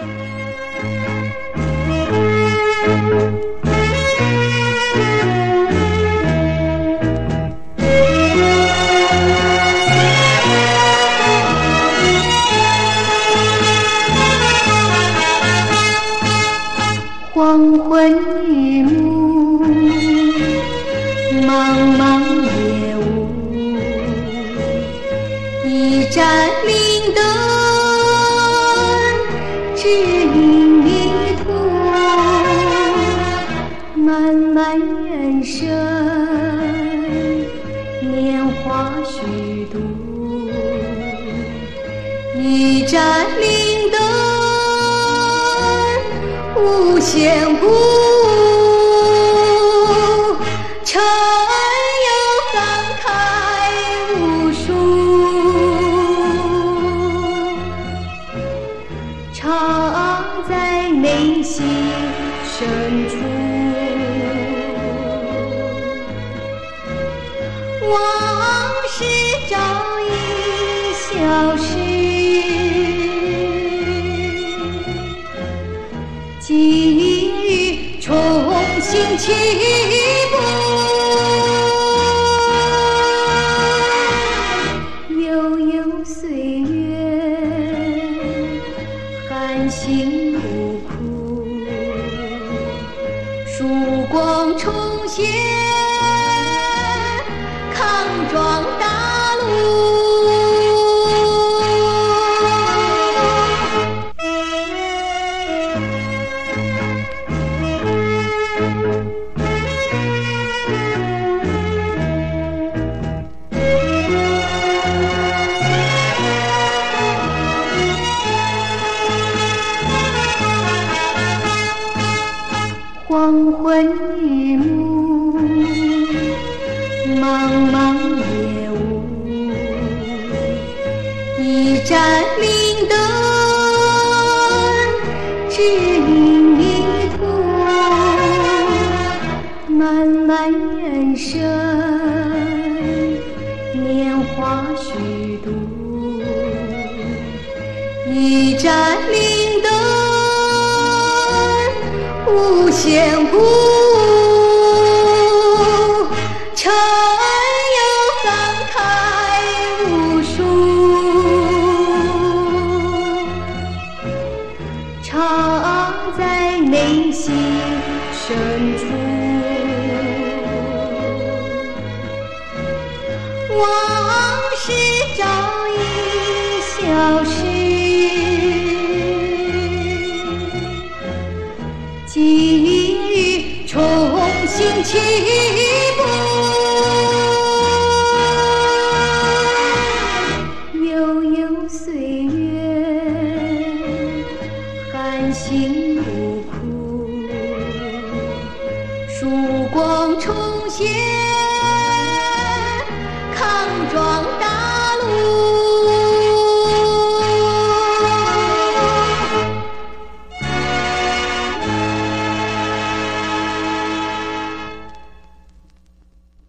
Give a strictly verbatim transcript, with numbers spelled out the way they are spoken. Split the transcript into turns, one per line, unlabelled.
黄昏日暮，茫茫夜雾，一盏明灯指引迷途，漫漫人生，年华虚度，一盏明灯无限故，尘忧感慨无数，藏在内心深处。往事早已消失，今日重新起步，悠悠岁月，含辛茹苦，曙光重现，康庄大路。黄昏日暮，茫茫夜雾，一盏明灯指引迷途，漫漫人生，年华虚度，一盏明灯无限故，尘忧感慨无数，藏在内心深处。往事早已消失，今日重新起步，悠悠岁月，含辛茹苦，曙光重现。